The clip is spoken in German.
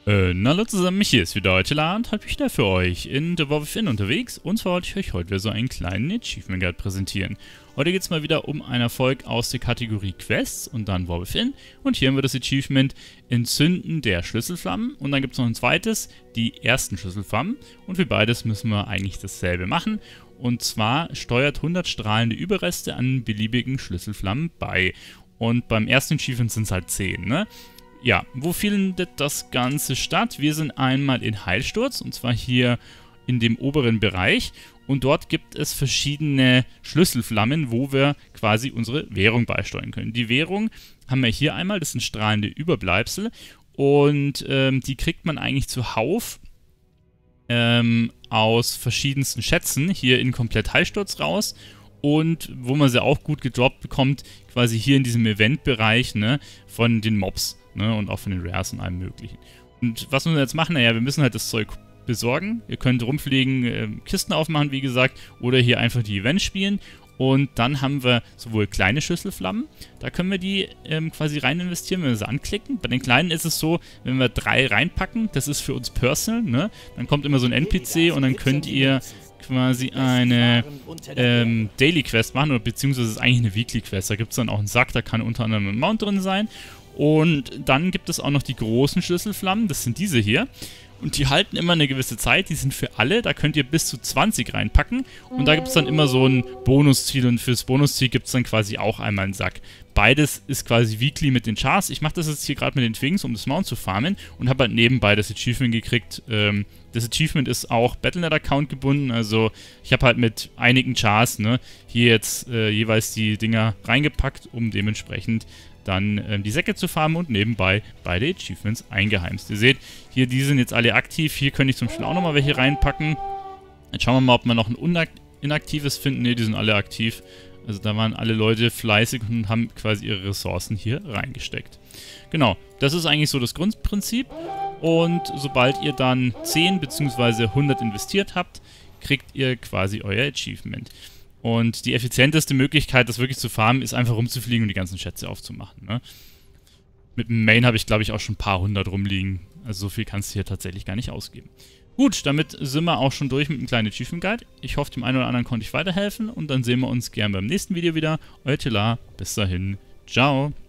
Hallo zusammen, mich hier ist wieder heute und habe ich da für euch in The War Within unterwegs. Und zwar wollte ich euch heute wieder so einen kleinen Achievement Guide präsentieren. Heute geht es mal wieder um einen Erfolg aus der Kategorie Quests und dann War Within. Und hier haben wir das Achievement Entzünden der Schlüsselflammen. Und dann gibt es noch ein zweites, die ersten Schlüsselflammen. Und für beides müssen wir eigentlich dasselbe machen. Und zwar steuert 100 strahlende Überreste an beliebigen Schlüsselflammen bei. Und beim ersten Achievement sind es halt 10, ne? Ja, wo findet das Ganze statt? Wir sind einmal in Heilsturz, und zwar hier in dem oberen Bereich. Und dort gibt es verschiedene Schlüsselflammen, wo wir quasi unsere Währung beisteuern können. Die Währung haben wir hier einmal, das sind strahlende Überbleibsel. Und die kriegt man eigentlich zuhauf aus verschiedensten Schätzen hier in komplett Heilsturz raus. Und wo man sie auch gut gedroppt bekommt, quasi hier in diesem Eventbereich, ne, von den Mobs, ne, und auch von den Rares und allem möglichen. Und was müssen wir jetzt machen? Naja, wir müssen halt das Zeug besorgen. Ihr könnt rumfliegen, Kisten aufmachen, wie gesagt, oder hier einfach die Events spielen. Und dann haben wir sowohl kleine Schlüsselflammen, da können wir die quasi rein investieren, wenn wir sie anklicken. Bei den kleinen ist es so, wenn wir 3 reinpacken, das ist für uns personal, ne? Dann kommt immer so ein NPC und dann könnt ihr quasi eine Daily Quest machen, oder beziehungsweise es ist eigentlich eine Weekly Quest. Da gibt es dann auch einen Sack, da kann unter anderem ein Mount drin sein. Und dann gibt es auch noch die großen Schlüsselflammen, das sind diese hier. Und die halten immer eine gewisse Zeit, die sind für alle, da könnt ihr bis zu 20 reinpacken. Und da gibt es dann immer so ein Bonusziel und fürs Bonusziel gibt es dann quasi auch einmal einen Sack. Beides ist quasi weekly mit den Chars. Ich mache das jetzt hier gerade mit den Twings, um das Mount zu farmen und habe halt nebenbei das Achievement gekriegt. Das Achievement ist auch Battle.net-Account gebunden, also ich habe halt mit einigen Chars, ne, hier jetzt jeweils die Dinger reingepackt, um dementsprechend dann die Säcke zu farmen und nebenbei beide Achievements eingeheimst. Ihr seht, hier, die sind jetzt alle aktiv. Hier könnte ich zum Beispiel auch nochmal welche reinpacken. Jetzt schauen wir mal, ob wir noch ein inaktives finden. Ne, die sind alle aktiv. Also da waren alle Leute fleißig und haben quasi ihre Ressourcen hier reingesteckt. Genau, das ist eigentlich so das Grundprinzip. Und sobald ihr dann 10 bzw. 100 investiert habt, kriegt ihr quasi euer Achievement. Und die effizienteste Möglichkeit, das wirklich zu farmen, ist einfach rumzufliegen und die ganzen Schätze aufzumachen, ne? Mit dem Main habe ich, glaube ich, auch schon ein paar hundert rumliegen. Also so viel kannst du hier tatsächlich gar nicht ausgeben. Gut, damit sind wir auch schon durch mit einem kleinen Achievement Guide. Ich hoffe, dem einen oder anderen konnte ich weiterhelfen. Und dann sehen wir uns gern beim nächsten Video wieder. Euer Tila, bis dahin, ciao.